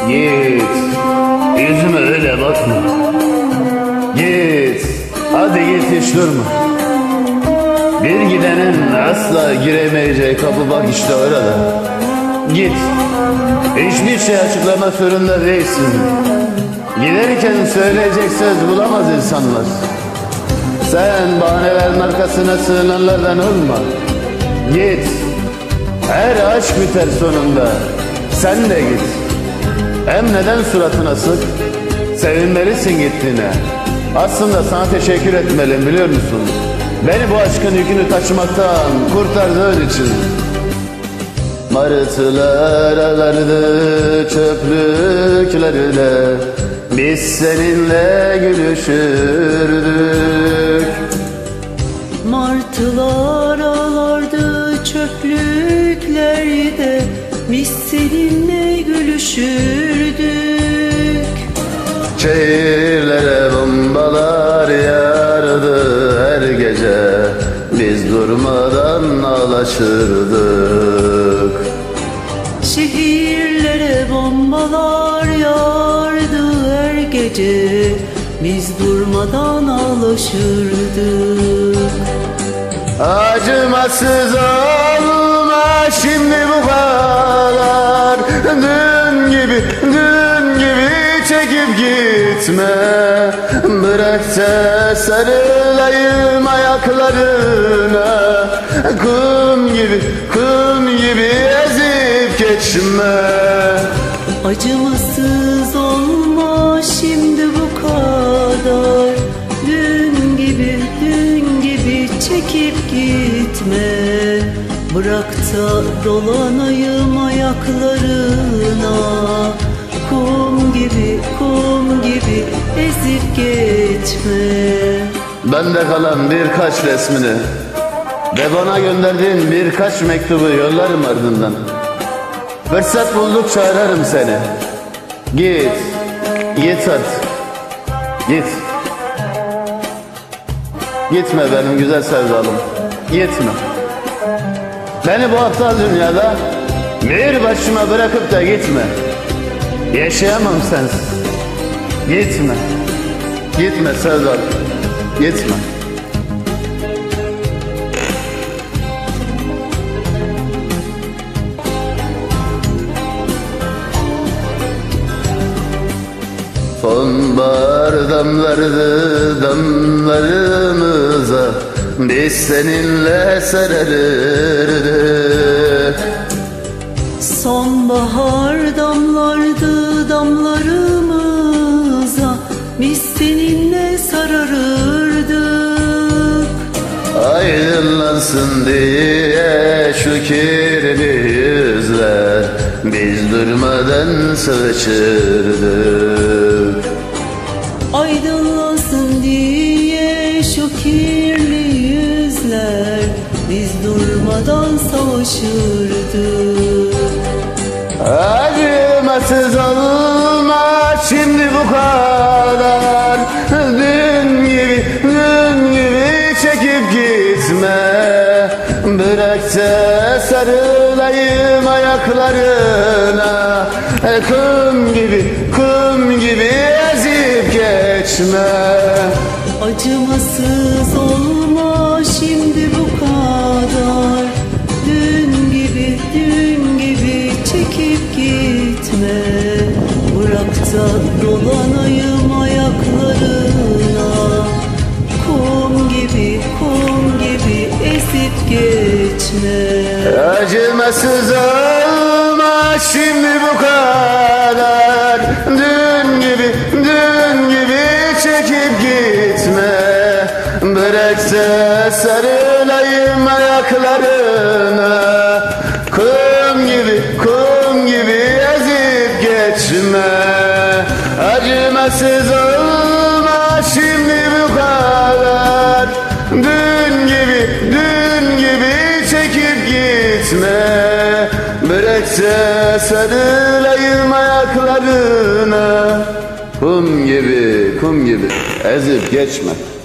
Git, yüzüme öyle bakma. Git, hadi git, hiç durma. Bir gidenin asla giremeyeceği kapı bak işte orada. Git, hiçbir şey açıklama zorunda değilsin. Giderken söyleyecek söz bulamaz insanlar. Sen bahanelerin arkasına sığınanlardan olma. Git, her aşk biter sonunda. Sen de git. Hem neden suratına sık? Sevinmelisin gittiğine. Aslında sana teşekkür etmeliyim, biliyor musun? Beni bu aşkın yükünü taşımaktan kurtardığın için. Martılar verdi çöplüklerine, biz seninle gülüşürdük. Martılar ağlardı çöplüklerde, biz seninle gülüşürdük. Şehirlere bombalar yağardı her gece, biz durmadan ağlaşırdık. Şehirlere bombalar yağardı her gece, biz durmadan ağlaşırdık. Acımasız olma şimdi bu kadar, dün gibi çekip gitme. Bırak da sarılayım ayaklarına, kum gibi ezip geçme. Acımasız olma şimdi bu kadar, dün gibi çekip gitme. Bırak da dolanayım ayaklarına, kum gibi ezip geçme. Bende kalan birkaç resmini ve bana gönderdiğin birkaç mektubu yollarım ardından. Fırsat buldukça ararım seni. Git artık. Git. Gitme benim güzel sevdalım. Gitme. Beni bu aptal dünyada bir başıma bırakıp da gitme. Yaşayamam sensiz. Gitme. Gitme sevdalım. Gitme. Sonbahar damlardı damlarımıza, biz seninle sararırdık. Sonbahar damlardı damlarımıza, biz seninle sararırdık. Aydınlansın diye şu kirli yüzler, biz durmadan savaşırdık. Aydınlansın diye şu kirli yüzler, biz durmadan savaşırdık. Acımasız olma şimdi bu kadar, dün gibi çekip gitme. Bırak da sarılayım ayaklarına, kum gibi ezip geçme. Acımasız olma şimdi bu kadar, dün gibi çekip gitme. Bırak da dolanayım ayaklarına, kum gibi ezip geçme. Acımasız olma şimdi bu kadar, dün gibi çekip gitme. Bırak da sarılayım ayaklarına, kum gibi ezip geçme. Acımasız olma şimdi bu kadar, dün gibi çekip gitme. Bırak da sarılayım ayaklarına, kum gibi ezip geçme.